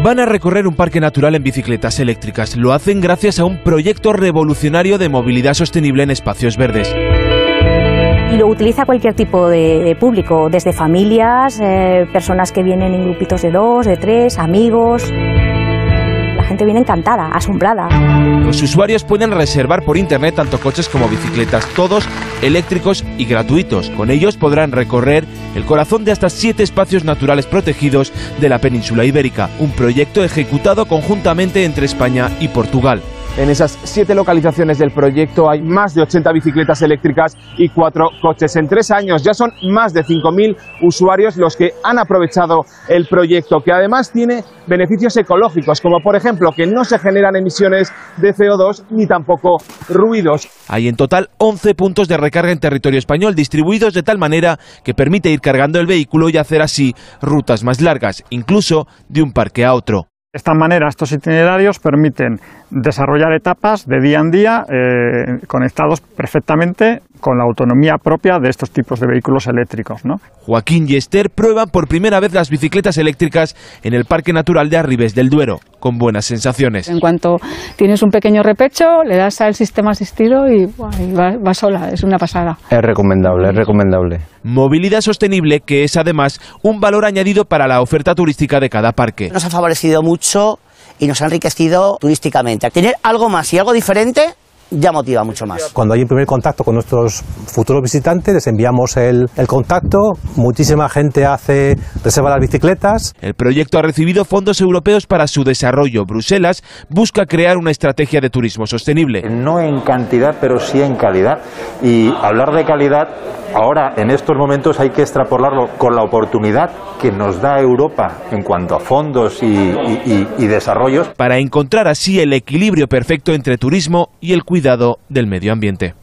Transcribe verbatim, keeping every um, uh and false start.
Van a recorrer un parque natural en bicicletas eléctricas. Lo hacen gracias a un proyecto revolucionario de movilidad sostenible en espacios verdes. Y lo utiliza cualquier tipo de, de público, desde familias, eh, personas que vienen en grupitos de dos, de tres, amigos. La gente viene encantada, asombrada. Los usuarios pueden reservar por internet tanto coches como bicicletas, todos eléctricos y gratuitos. Con ellos podrán recorrer el corazón de hasta siete espacios naturales protegidos de la península ibérica, un proyecto ejecutado conjuntamente entre España y Portugal. En esas siete localizaciones del proyecto hay más de ochenta bicicletas eléctricas y cuatro coches. En tres años ya son más de cinco mil usuarios los que han aprovechado el proyecto, que además tiene beneficios ecológicos, como por ejemplo que no se generan emisiones de C O dos ni tampoco ruidos. Hay en total once puntos de recarga en territorio español, distribuidos de tal manera que permite ir cargando el vehículo y hacer así rutas más largas, incluso de un parque a otro. De esta manera, estos itinerarios permiten desarrollar etapas de día en día eh, conectados perfectamente con la autonomía propia de estos tipos de vehículos eléctricos, ¿no? Joaquín y Esther prueban por primera vez las bicicletas eléctricas en el Parque Natural de Arribes del Duero, con buenas sensaciones. En cuanto tienes un pequeño repecho, le das al sistema asistido y, buah, y va, va sola, es una pasada. Es recomendable, es recomendable. Movilidad sostenible que es además un valor añadido para la oferta turística de cada parque. Nos ha favorecido mucho y nos ha enriquecido turísticamente. Tener algo más y algo diferente ya motiva mucho más. Cuando hay un primer contacto con nuestros futuros visitantes, les enviamos el, el contacto, muchísima gente hace reserva las bicicletas. El proyecto ha recibido fondos europeos para su desarrollo. Bruselas busca crear una estrategia de turismo sostenible. No en cantidad, pero sí en calidad. Y hablar de calidad, ahora en estos momentos hay que extrapolarlo con la oportunidad que nos da Europa en cuanto a fondos y, y, y, y desarrollos. Para encontrar así el equilibrio perfecto entre turismo y el cuidado del medio ambiente.